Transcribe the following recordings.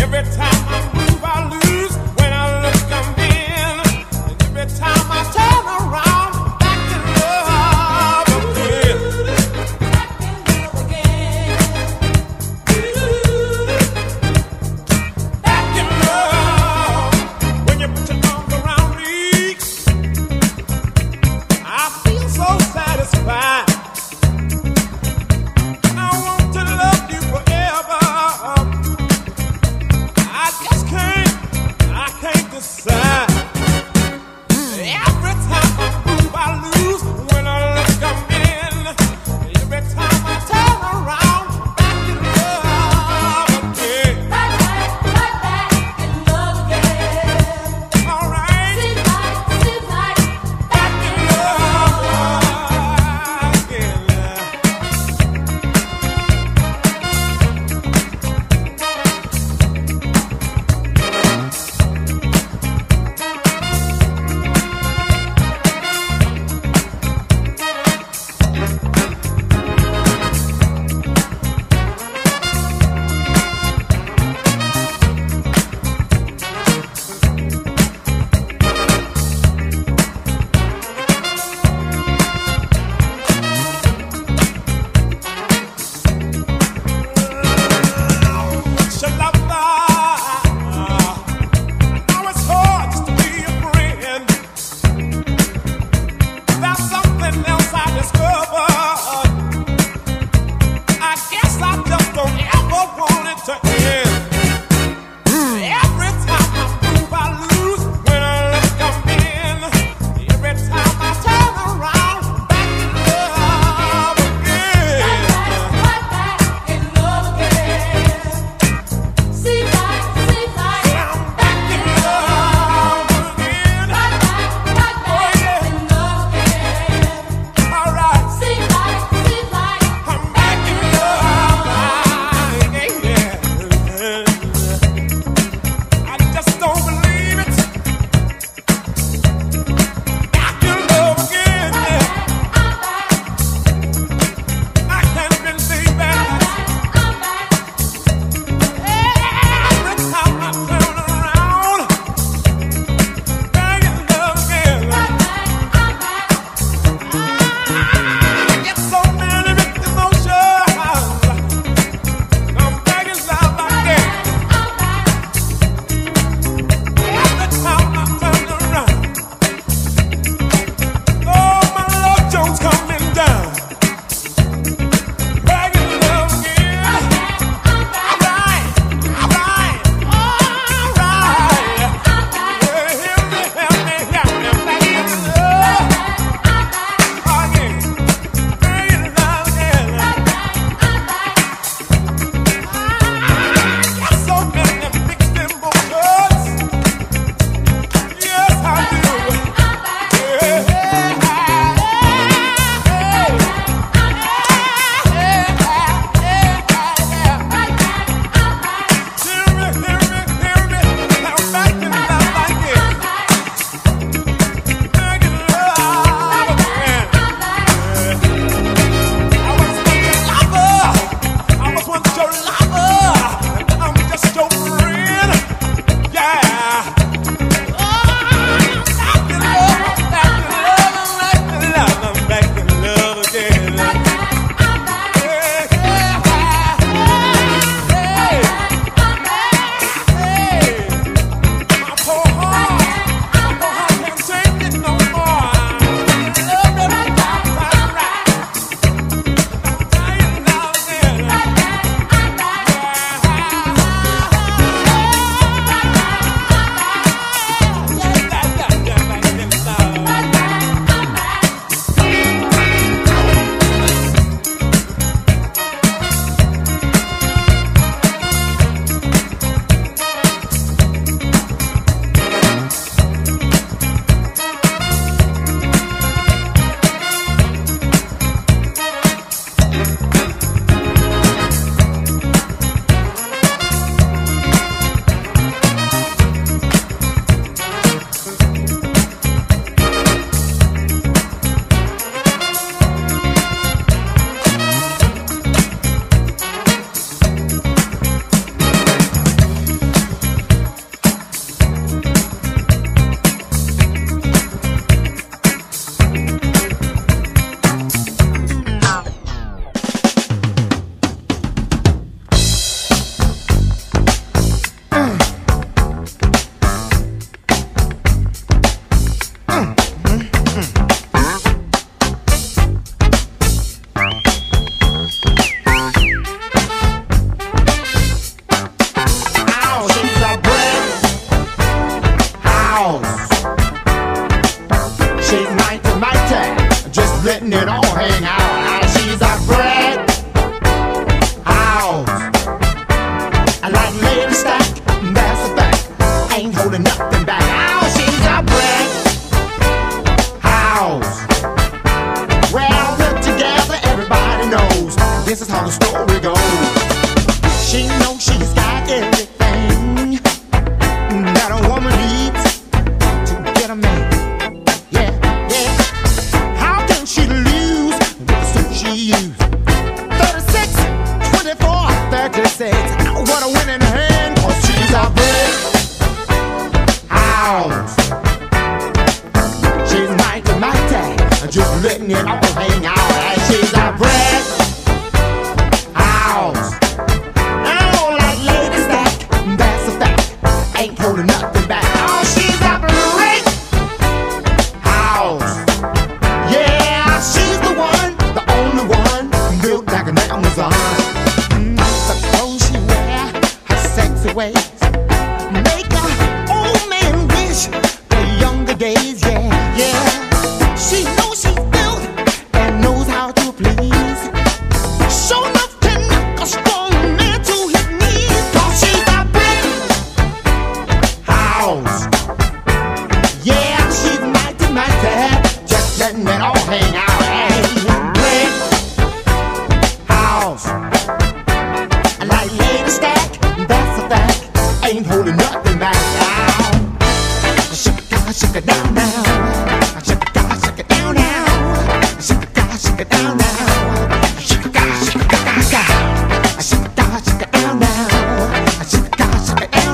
I just can't sexy ways make a old man wish for younger days. Yeah, yeah. She knows she's built and knows how to please. Sure enough can knock a strong man to his knees. 'Cause she's a brick house. Yeah, she's mighty, just letting it all hang out. Hey, brick house. Like Lady Stack, that's a fact. Ain't holding nothing back now. Shake it down now. Shake it down now. Shake it down now. Shake it down now. Shake it down now. Shake it down now. Shake it down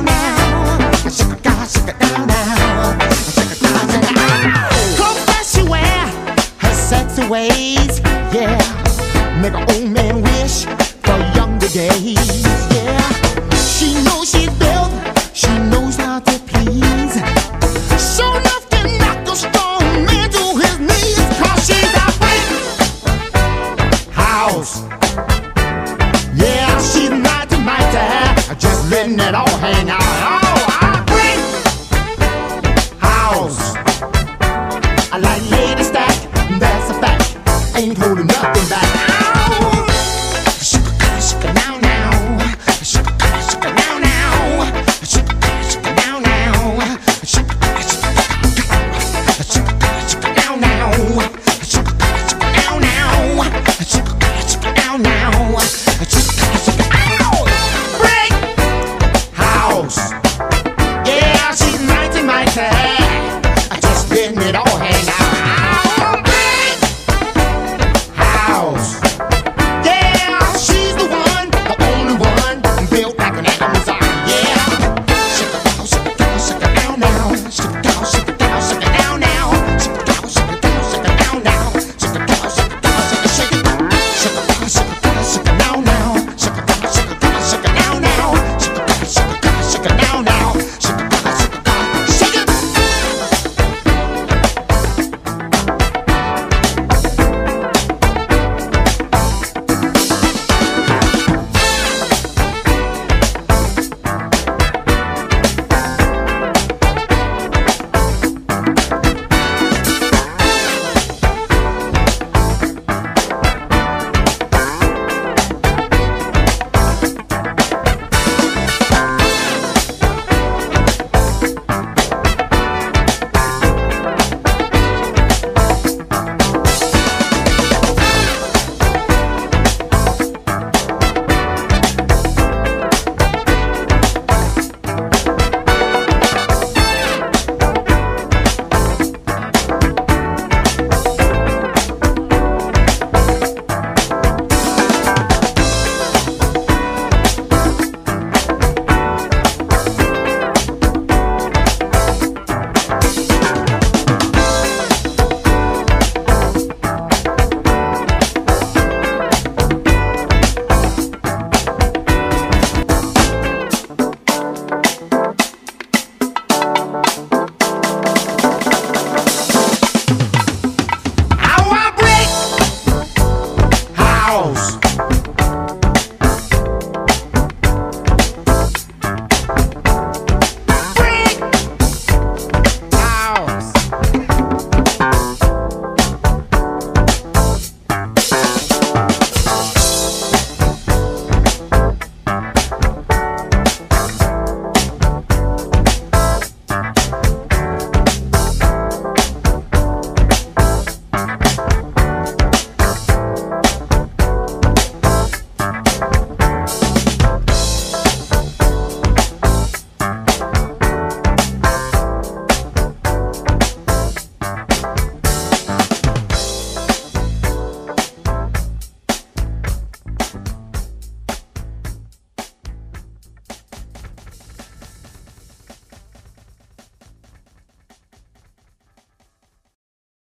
now. Cause that she wear her sexy ways, yeah, make an old man wish for younger days. Yeah, she knows she's built, she knows how to please. Sure enough to knock a strong man to his knees. 'Cause she's a brick house. Yeah, she's mighty, just letting it all hang out.